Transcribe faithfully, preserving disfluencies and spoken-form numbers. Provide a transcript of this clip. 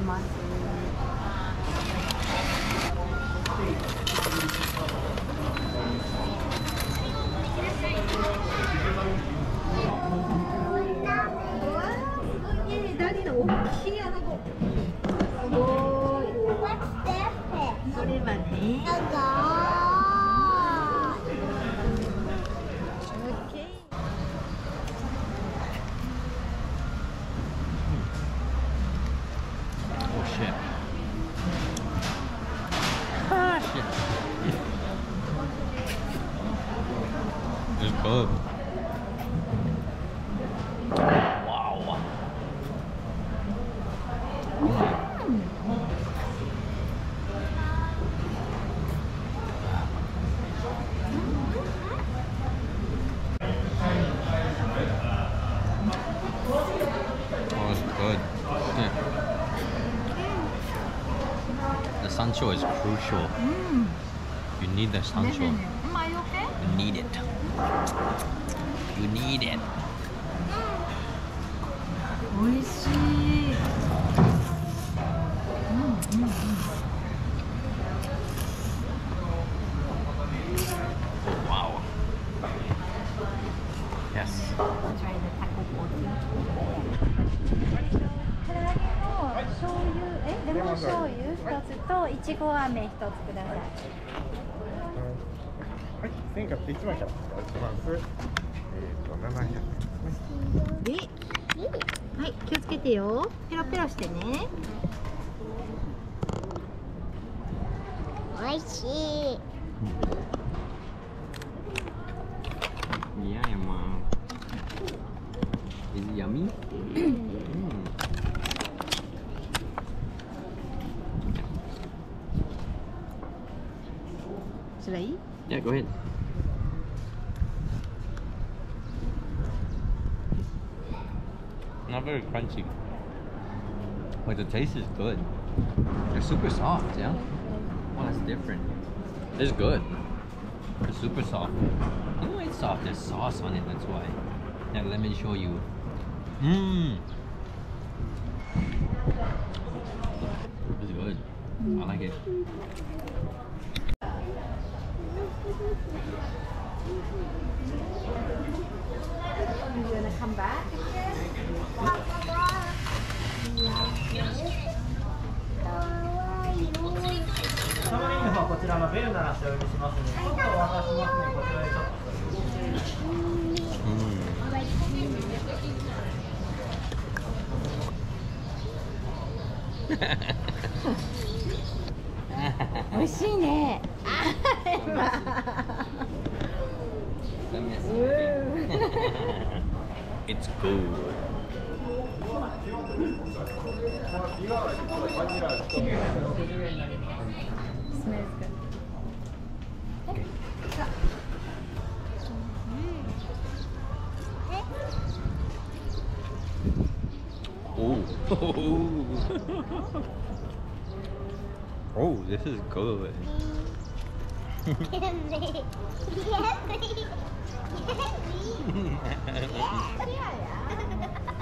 ます。ダディの大きい穴子。すごい。これはね。 It's good. Wow. Oh, it's good. Yeah. The sancho is crucial. Mm. You need the sancho. Am I okay? You need it. You need it. 美味しい。うんうんうん。 Oh, wow. Yes. Try the taco body. 唐揚げの醤油、え、レモン醤油一つといちご飴一つください。 はい、千円いちまいからお願いします。えっとななひゃくで、はい、気をつけてよ。ペロペロしてね。 おいしい。 Yeah, Mom. Is it yummy? Mm. Should I eat? Yeah, go ahead. Not very crunchy, but the taste is good. They're super soft, yeah? Well, that's different. It's good. It's super soft. You know why it's soft? There's sauce on it, that's why. Yeah, let me show you. Mmm. It's good. I like it. You wanna come back again? 玉ねぎの方はこちらのベルならしてお呼びしますので、ちょっとお渡ししますので、こちらでちょっと。 美味しいね。 It's good. Smells good. Oh. Oh, this is good. Candy. Candy. Candy.